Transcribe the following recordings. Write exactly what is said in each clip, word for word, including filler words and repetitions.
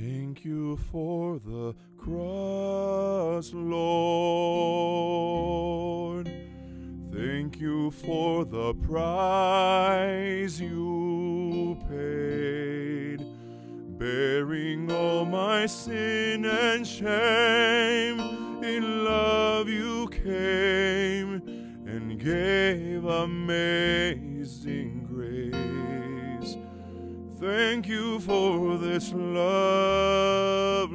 Thank you for the cross, Lord. Thank you for the price you paid, bearing all my sin and shame. In love you came and gave amazing grace. Thank you for this love,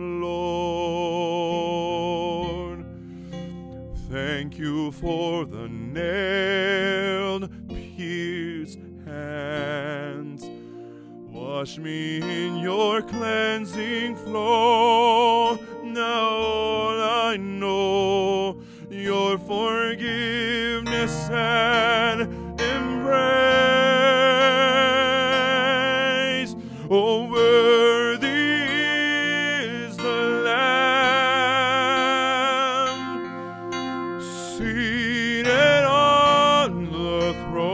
Lord. Thank you for the nailed, pierced hands. Wash me in your cleansing flow. Now all I know, your forgiveness and embrace. Oh, worthy is the Lamb seated on the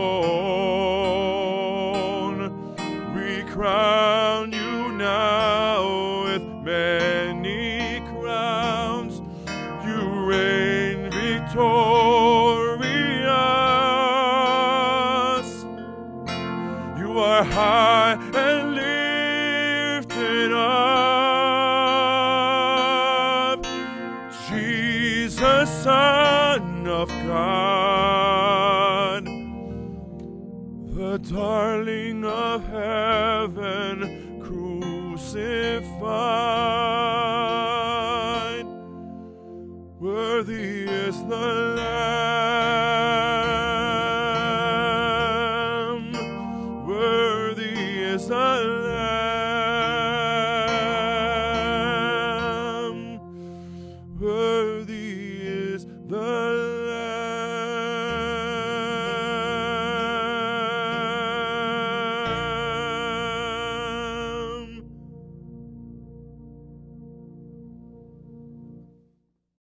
throne. We crown you now with many crowns. You reign victorious. You are high and lifted up, Jesus, Son of God, the darling of heaven, crucified. Worthy is the